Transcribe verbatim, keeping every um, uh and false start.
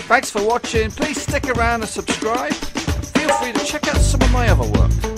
Thanks for watching. Please stick around and subscribe. Feel free to check out some of my other work.